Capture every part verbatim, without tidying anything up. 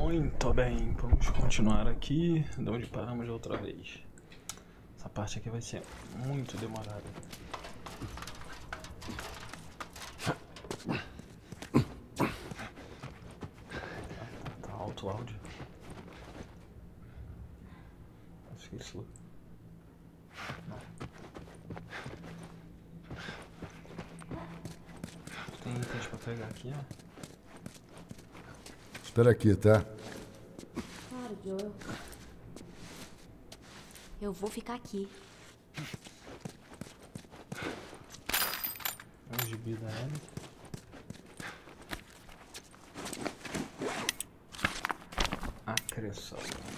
Muito bem, vamos continuar aqui de onde paramos outra vez. Essa parte aqui vai ser muito demorada. Tá alto o áudio. Acho que isso... Não. Tem itens pra pegar aqui, ó. Espera aqui, tá? Claro, Joel. Eu vou ficar aqui. É um gibi da Ellie. Acreção.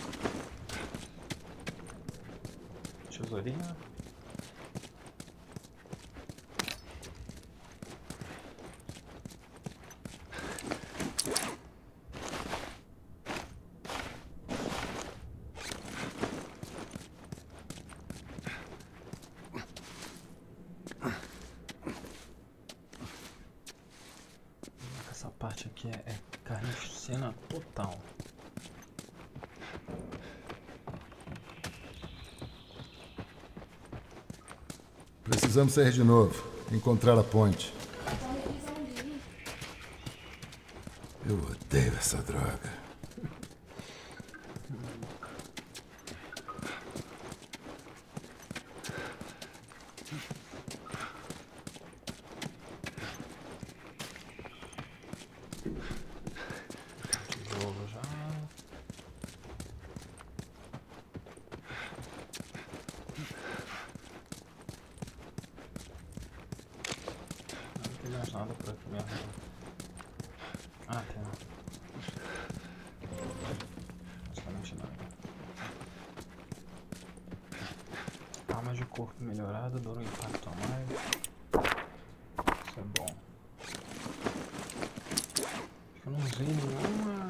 Tesourinha. Essa parte aqui é, é carnificina total. Precisamos sair de novo. Encontrar a ponte. Eu odeio essa droga. Tijolo já. Não tem mais nada por aqui mesmo. Ah, tem. Basicamente nada. Armas de corpo melhorada, dura um impacto a mais. Isso é bom. Eu não usei nenhuma...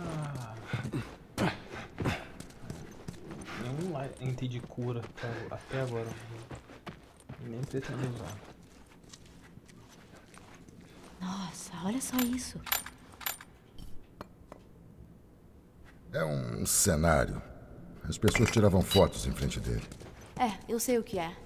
Nenhum item de cura até, até agora. Nem pretendo usar. Nossa, olha só isso. É um cenário. As pessoas tiravam fotos em frente dele. É, eu sei o que é.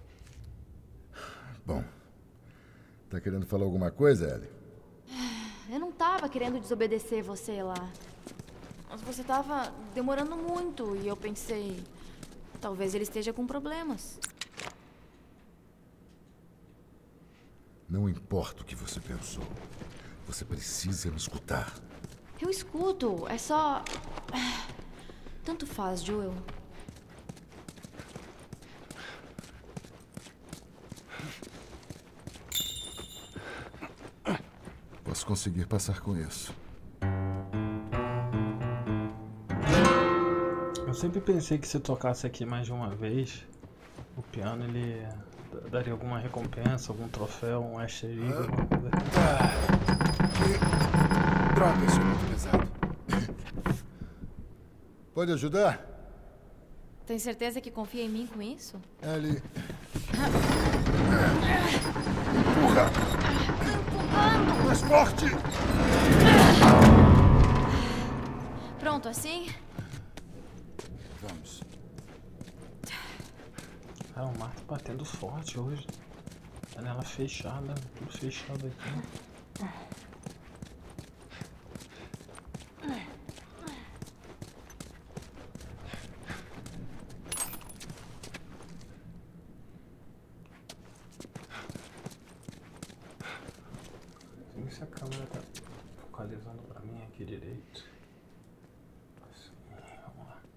Bom, tá querendo falar alguma coisa, Ellie? Eu não tava querendo desobedecer você lá. Mas você tava demorando muito e eu pensei... Talvez ele esteja com problemas. Não importa o que você pensou. Você precisa me escutar. Eu escuto, é só... Tanto faz, Joel. Posso conseguir passar com isso. Eu sempre pensei que se tocasse aqui mais de uma vez, o piano ele daria alguma recompensa, algum troféu, um easter egg, alguma coisa assim. Que droga, isso é muito pesado. Pode ajudar? Tem certeza que confia em mim com isso? Ellie... Empurra! Empurrando! Mais forte! Pronto, assim? Vamos. Ah, o mar tá batendo forte hoje. Janela fechada, tudo fechado aqui. Não sei se a câmera tá focalizando pra mim aqui direito. Assim, vamos lá.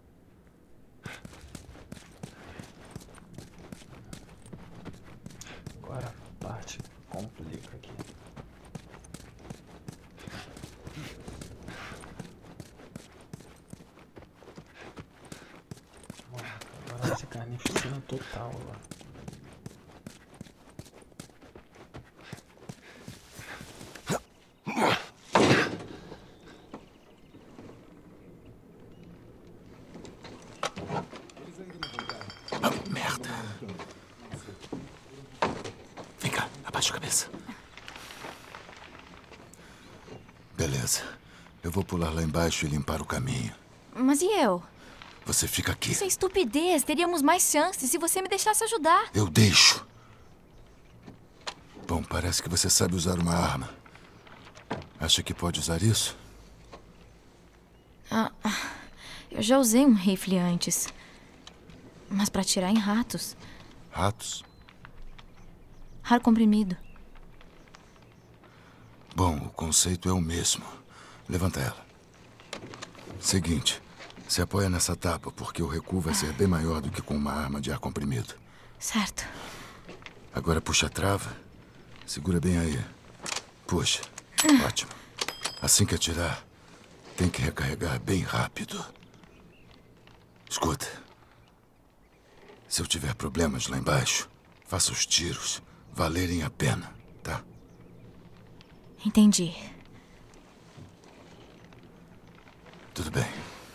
Agora a parte complica aqui. Agora vai ser carnificina total lá. Merda. Vem cá, abaixa a cabeça. Beleza. Eu vou pular lá embaixo e limpar o caminho. Mas e eu? Você fica aqui. Isso é estupidez. Teríamos mais chances se você me deixasse ajudar. Eu deixo. Bom, parece que você sabe usar uma arma. Acha que pode usar isso? Ah, eu já usei um rifle antes. Mas pra atirar em ratos. Ratos? Ar comprimido. Bom, o conceito é o mesmo. Levanta ela. Seguinte, se apoia nessa tapa, porque o recuo vai ser bem maior do que com uma arma de ar comprimido. Certo. Agora puxa a trava. Segura bem aí. Puxa. Ótimo. Assim que atirar, tem que recarregar bem rápido. Escuta. Se eu tiver problemas lá embaixo, faça os tiros valerem a pena, tá? Entendi. Tudo bem.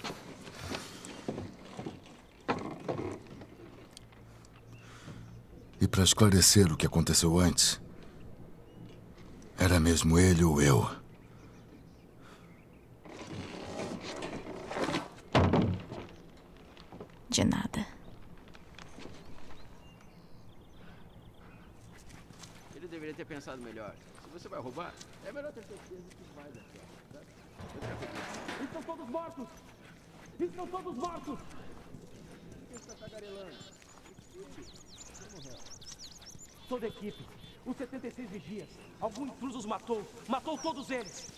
E para esclarecer o que aconteceu antes, era mesmo ele ou eu. De nada. Ele deveria ter pensado melhor. Se você vai roubar, é melhor ter certeza que vai dar certo. Estão todos mortos! Estão todos mortos! Quem está tagarelando? Toda a equipe. Os setenta e seis vigias. Algum intruso os matou. Matou todos eles.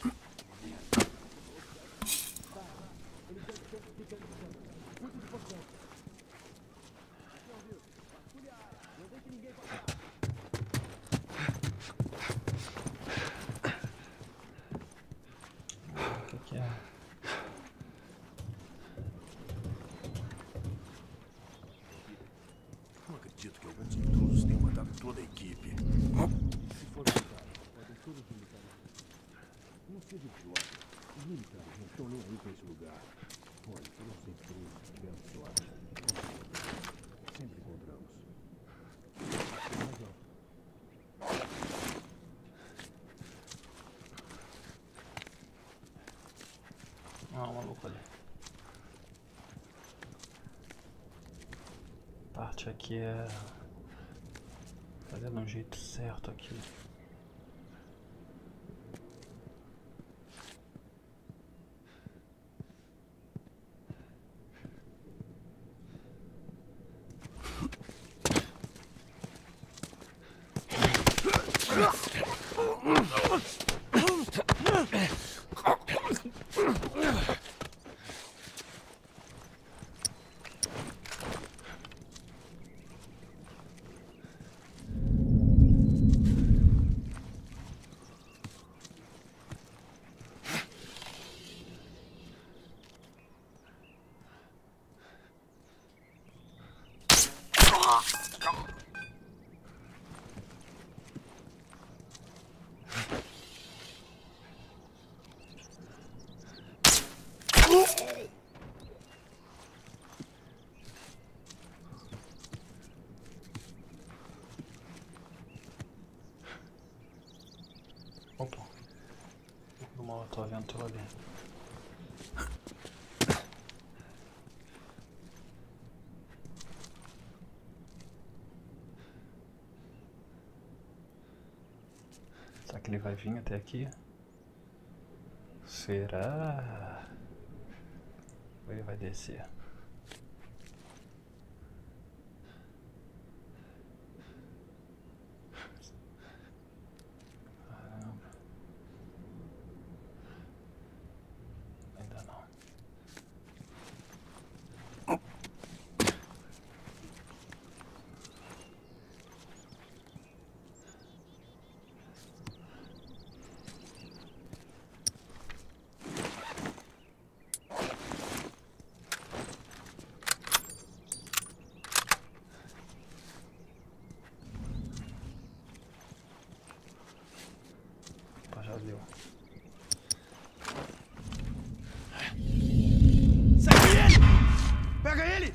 O que, que é? Não acredito que alguns intrusos tenham matado toda a equipe. Se for verdade, podem todos os militares. Não seja idiota. Os militares não estão nem aí com esse lugar. Olha, se não ser intrusos, tivemos sorte. Sempre encontramos. Mas, ó, Ah, o maluco ali. A parte aqui é fazendo um jeito certo aqui. Opa, o molotov entrou ali. Será que ele vai vir até aqui? Será? Ou ele vai descer? Caramba. Ainda não. Opa, já viu. Segue ele! Pega ele!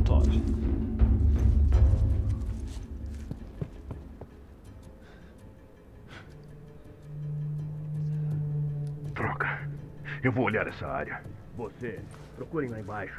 Molotov. Troca. Eu vou olhar essa área. Você, procurem lá embaixo.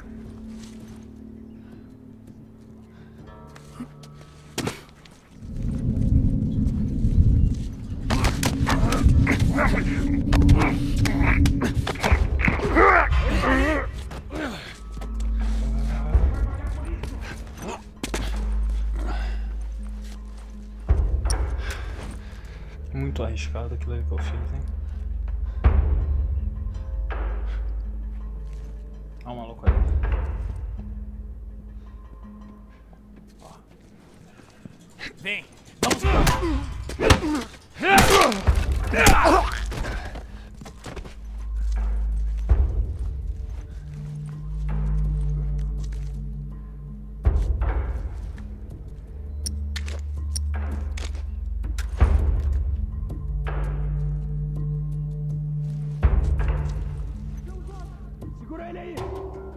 Muito arriscado aquilo ali que eu fiz, hein? Olha o maluco ali. Vem, vamos lá. Segura ele aí.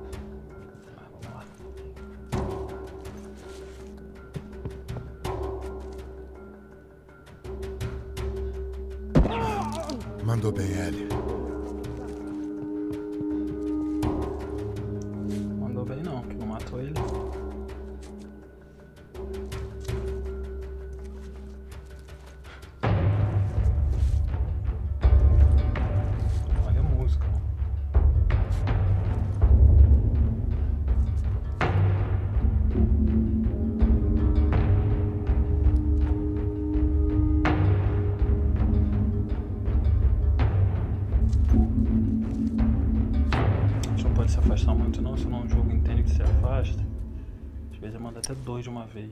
Mandou bem, Ellie. Mandou bem não, que não matou ele. Olha a música. Se afastar muito não, senão o jogo entende que se afasta. Às vezes manda até dois de uma vez.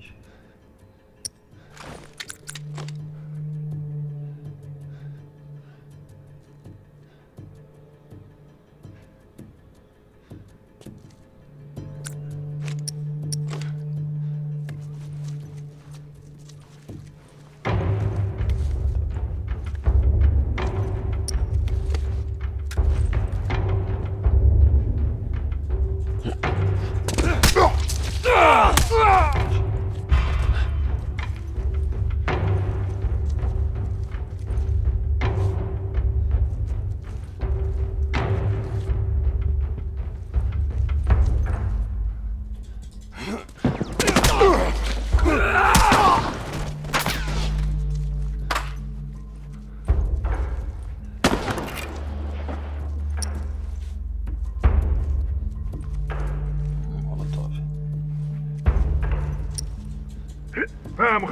Vamos,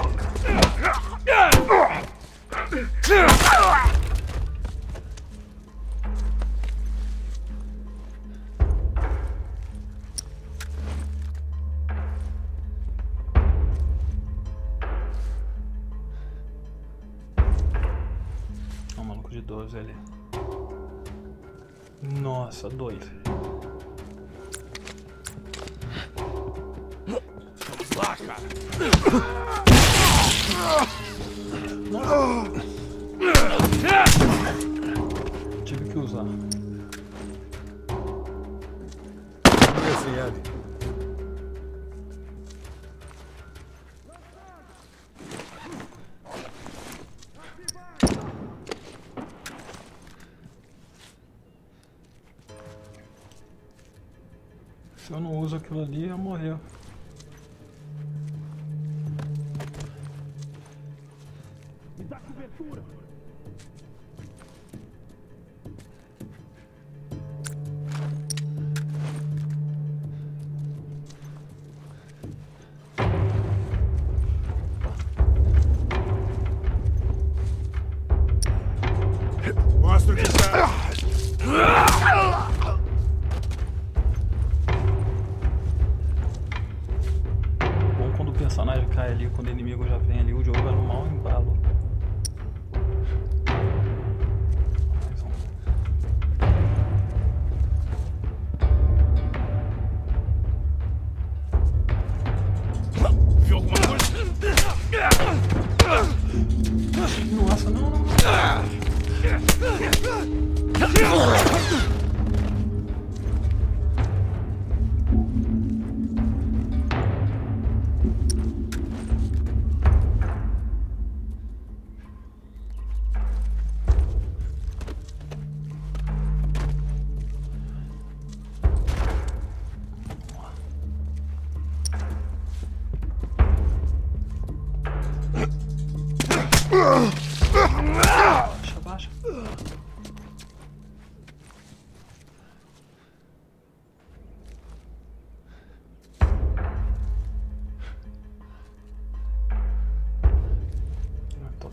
um maluco de doze ali. Nossa, dois. Lá, cara. Tive que usar. Esse Ellie. Se eu não uso aquilo ali, eu morrer. me dá cobertura. Mostra o que tá. Bom quando o personagem cai ali, quando o inimigo já vem ali, o jogo é no mau embalo. Mais um. Viu alguma coisa? Nossa, não, não, não.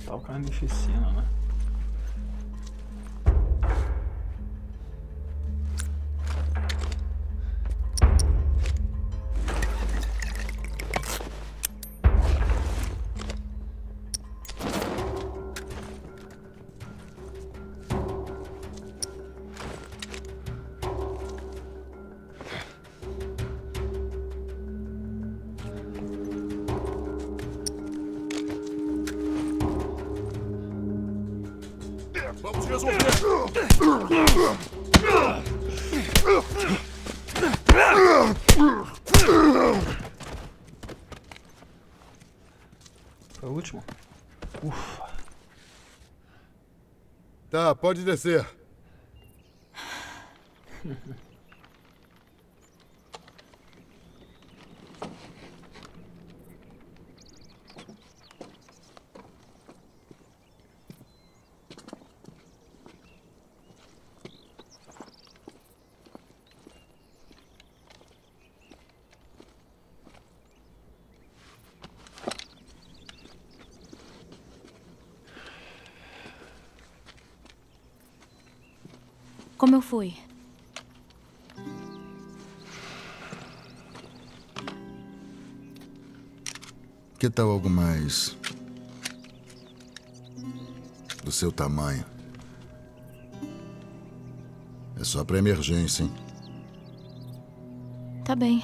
Tá o carnificina, né? Vamos resolver! Foi o último? Ufa. Tá, pode descer. Como eu fui? Que tal algo mais do seu tamanho? É só pra emergência, hein? Tá bem.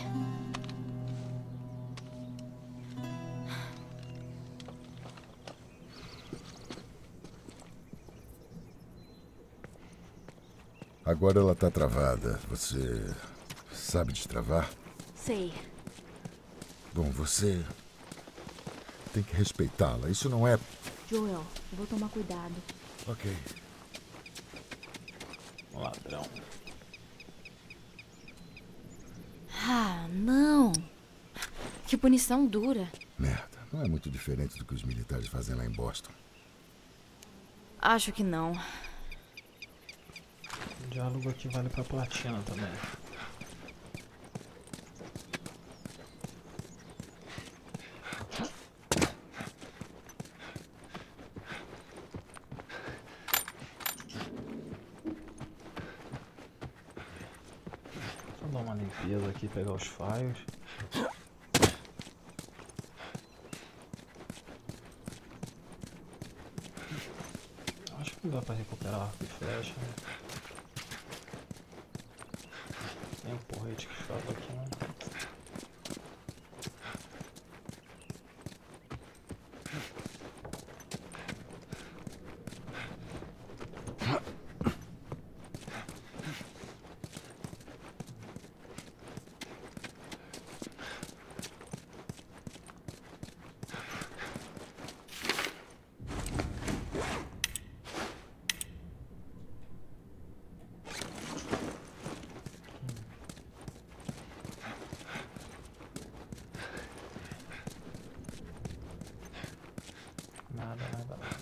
Agora ela tá travada. Você sabe destravar? Sei. Bom, você tem que respeitá-la. Isso não é... Joel, eu vou tomar cuidado. Ok. Ladrão. Ah, não. Que punição dura. Merda. Não é muito diferente do que os militares fazem lá em Boston. Acho que não. O diálogo aqui vale pra platina também. Só dar uma limpeza aqui, pegar os files. Acho que não dá pra recuperar arco e flecha, né? Tem um porrete que falta aqui, né? Nada, nada, nada.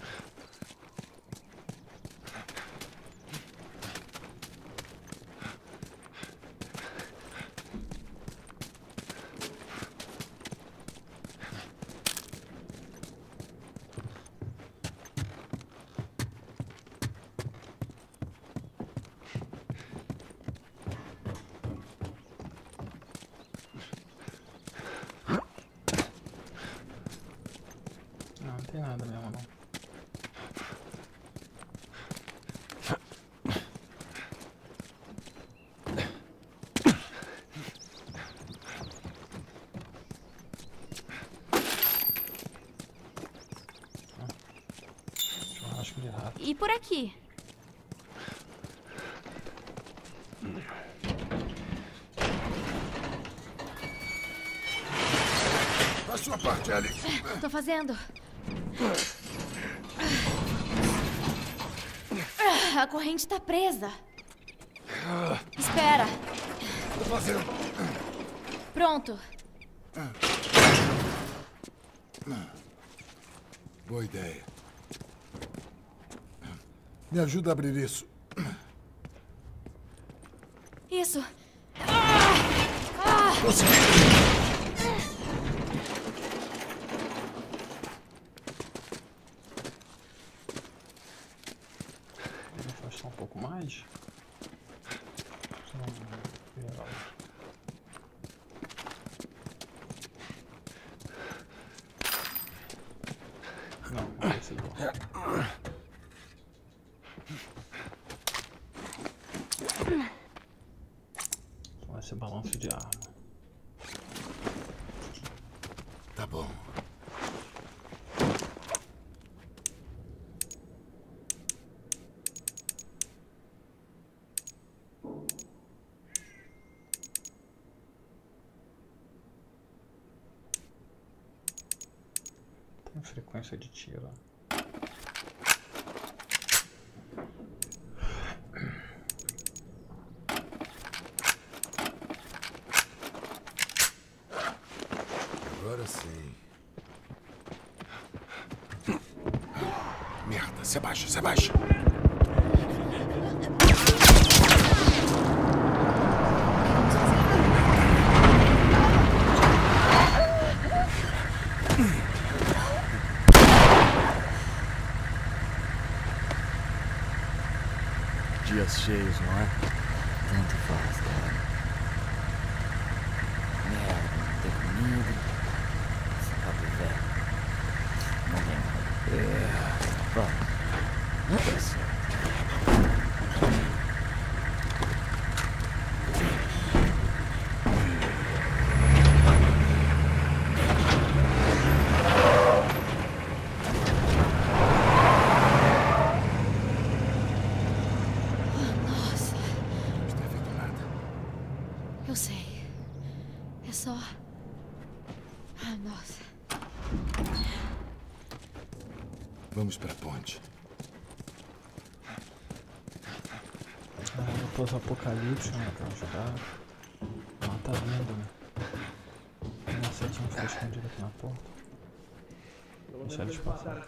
Não, não tem nada mesmo não. Churrasco de rato. E por aqui? A sua parte, Ellie. Tô fazendo. A corrente tá presa. Espera. Tô fazendo. Pronto. Boa ideia. Me ajuda a abrir isso. Isso. Consegui! mais? Não, geral. Não, não vai ser bom. Só vai ser balanço de arma. Tá bom. Tem frequência de tiro. Agora sim. Merda, se abaixa, se abaixa. Dias cheios, não é? Tanto faz, cara. Merda, não ter comida. Sapato velho. Não tem nada. É. Vamos. Não dá certo. Eu sei. É só... Ah, nossa. Vamos pra ponte. Ah, pós-apocalipse, né, pra ajudar. Ah, tá vindo, né? Tem uma setinha ficou escondida aqui na porta. Deixa eles passar.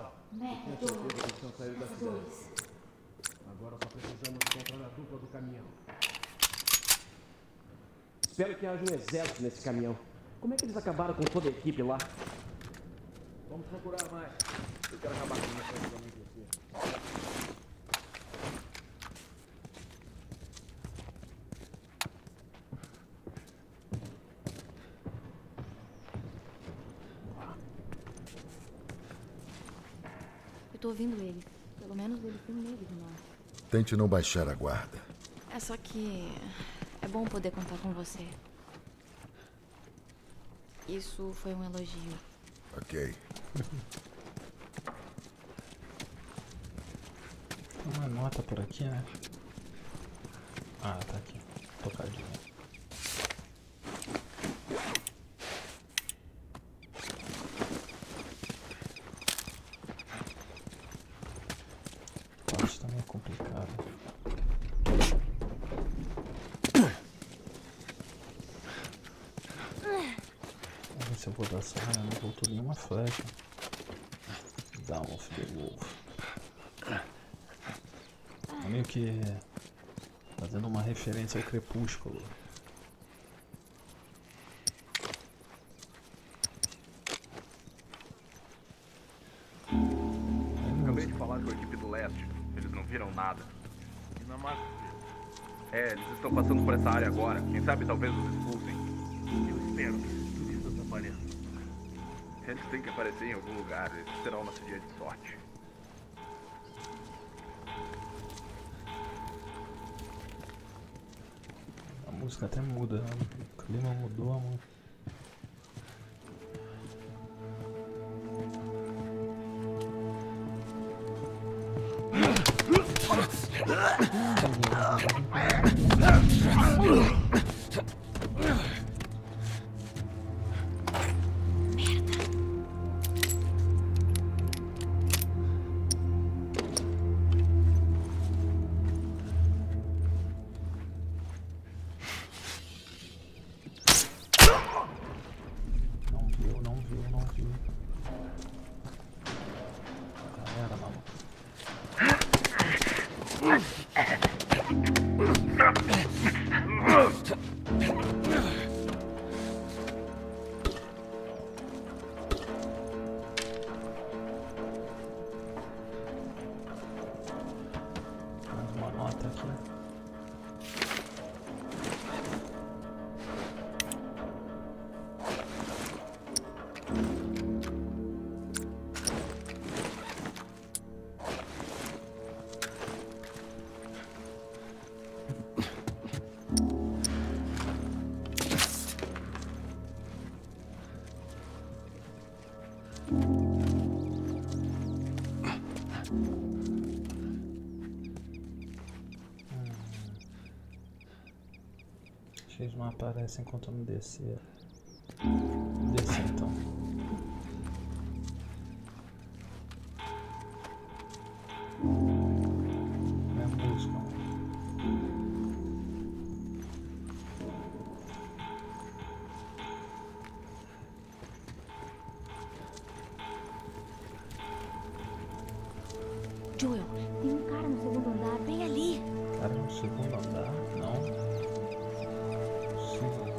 Agora só precisamos encontrar a dupla do caminhão. Espero que haja um exército nesse caminhão. Como é que eles acabaram com toda a equipe lá? Vamos procurar mais. Eu quero acabar com isso também com você. Eu tô ouvindo ele. Pelo menos ele tem medo de nós. Tente não baixar a guarda. É só que... é bom poder contar com você. Isso foi um elogio. Ok. Tem uma nota por aqui, né? Ah, tá aqui. Tocadinho. Parte também é complicado. Vamos ver se eu vou dar essa arma. Não voltou nenhuma flecha. Down of the Wolf. É meio que fazendo uma referência ao Crepúsculo. Acabei de falar com a equipe do leste. Eles não viram nada. Dinamarca. É, eles estão passando por essa área agora. Quem sabe talvez os expulsem. Eu espero que esses turistas apareçam. Eles têm que aparecer em algum lugar. Esse será o nosso dia de sorte. A música até muda, né? O clima mudou muito. Não viu, não viu, não viu. Já era, maluco. que eles não aparecem enquanto eu não descer. Descer então. É música. Joel, tem um cara no segundo andar, bem ali. Cara no segundo andar? Não. Sim.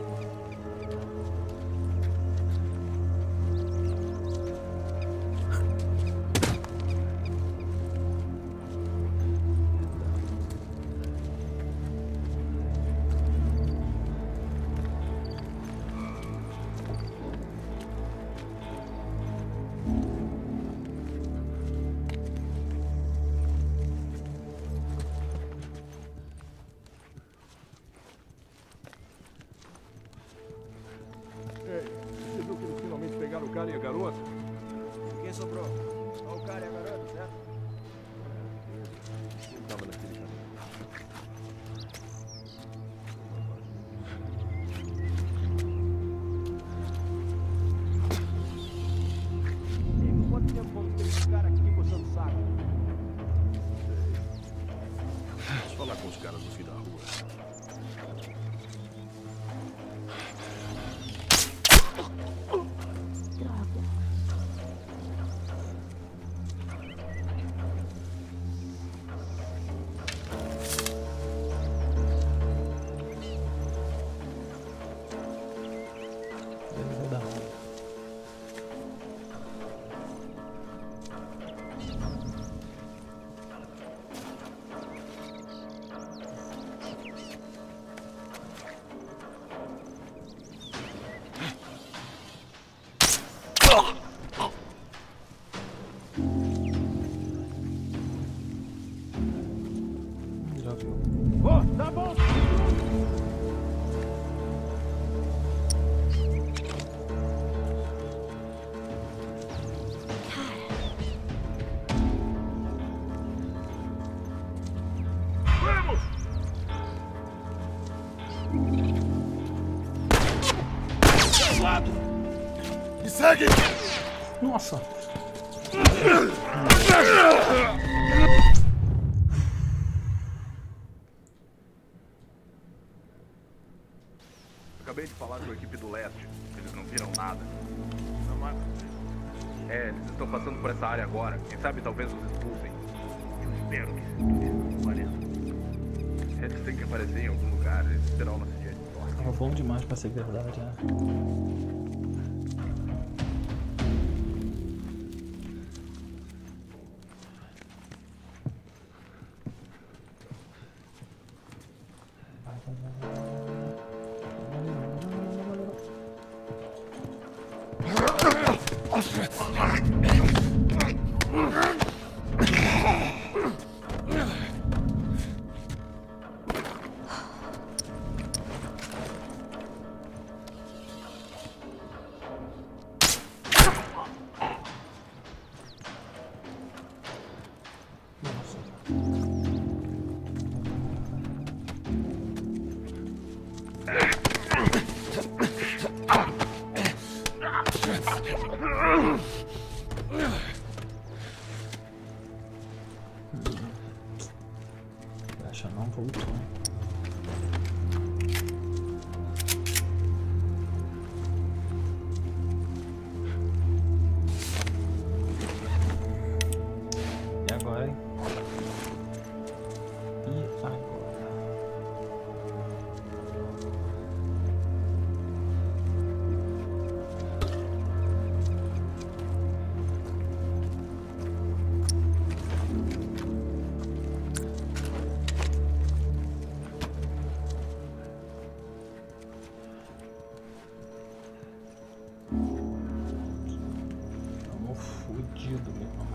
O cara e a garota? Quem sobrou? Só o cara e a garota, certo? Ele tava naquele caminho. E quanto tempo vamos ter esse cara aqui coçando o saco? Vamos falar com os caras no fim da rua. Oh, tá bom! Vamos! Lado! Me segue! Nossa! Acabei de falar com a equipe do leste. Eles não viram nada. Na marca. É, eles estão passando por essa área agora. Quem sabe talvez os expulsem. Eu espero que esse turista apareça. Eles têm que aparecer em algum lugar. Esse será o nosso dia de sorte. Tava bom demais pra ser verdade, né? Acha não voltou. E agora, hein? E agora? Fudido, meu irmão.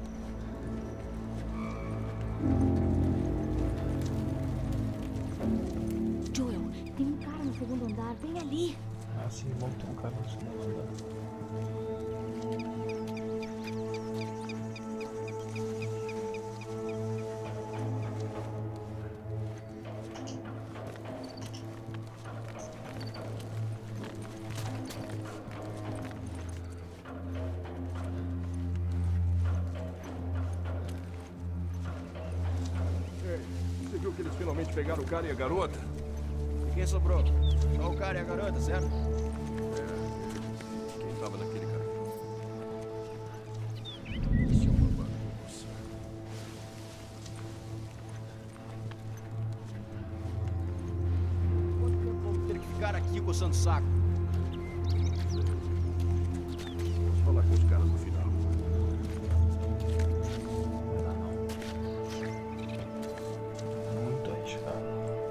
Joel, tem um cara no segundo andar, bem ali. Ah, sim, bom que tem um cara no segundo andar. eles finalmente pegaram o cara e a garota? E quem sobrou? Só o cara e a garota, certo? É, quem tava naquele caminhão? Isso é uma bagunça. Quanto tempo vamos ter que ficar aqui coçando o saco? Vamos falar com os caras no final. Muito arriscado.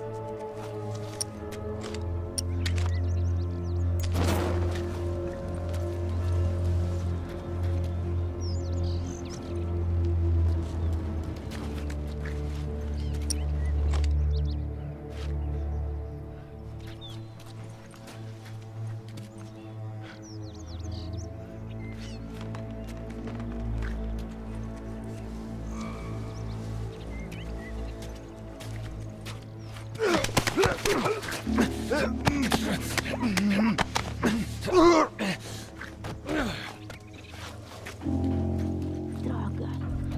Droga.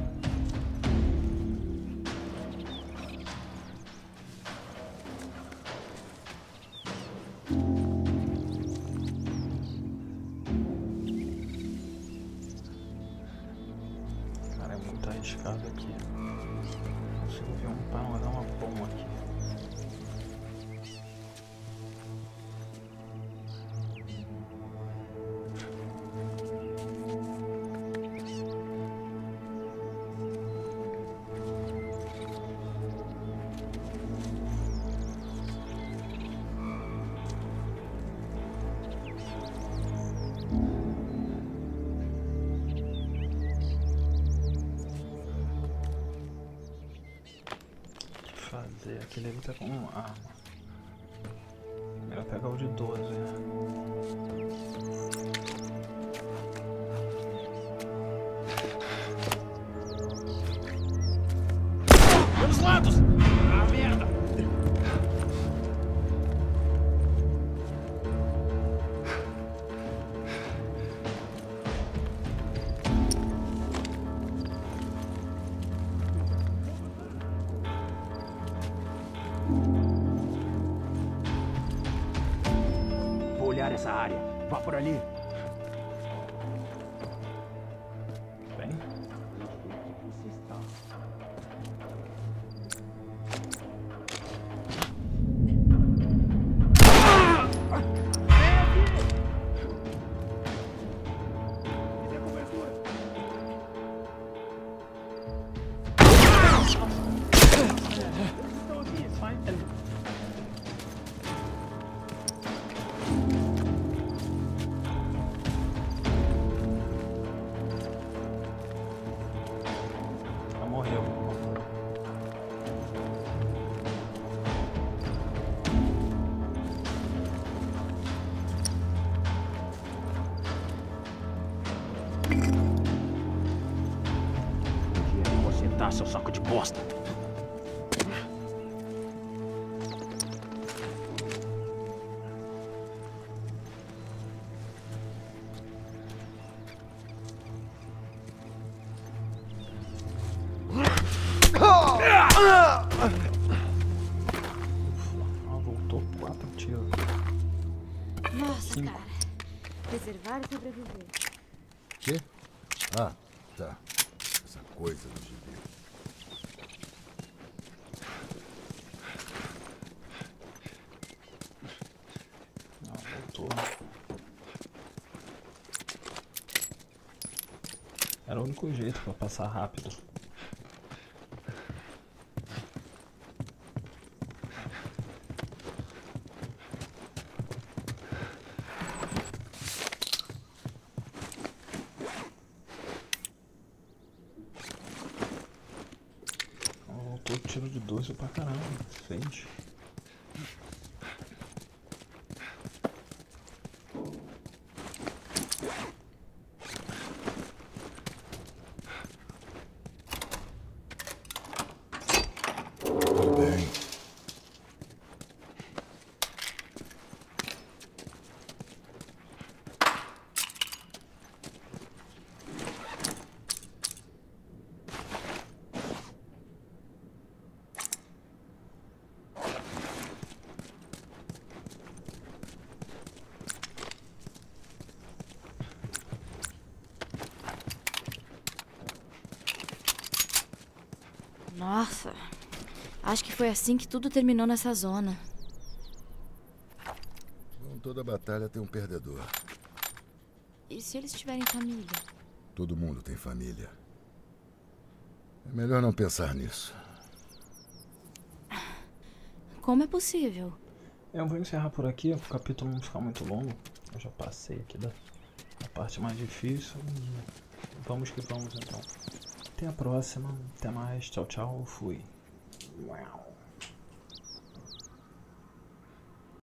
Cara, é muito arriscado aqui. Consigo ver um panorama bom aqui. Fazer aquele ali tá com uma arma. Melhor pegar o de doze, né? Pelos lados! Ah, merda! Vou olhar essa área. Vá por ali. Bem, Você está. Me dê cobertura. Eles estão aqui. sai ali. Já morreu. Onde é que você tá, seu saco de bosta? Ah, voltou quatro tiros. Nossa, Cinco. cara. Preservar e sobreviver. Quê? Ah, tá. Essa coisa do gibi. Não, voltou. Era o único jeito pra passar rápido. Voltou tiro de doze pra caramba. Fez. Tudo bem. Nossa, acho que foi assim que tudo terminou nessa zona. Com toda batalha tem um perdedor. E se eles tiverem família? Todo mundo tem família. É melhor não pensar nisso. Como é possível? Eu vou encerrar por aqui, o capítulo não ficar muito longo. Eu já passei aqui da, da parte mais difícil. Vamos que vamos então. Até a próxima. Até mais. Tchau, tchau. Fui. Uau.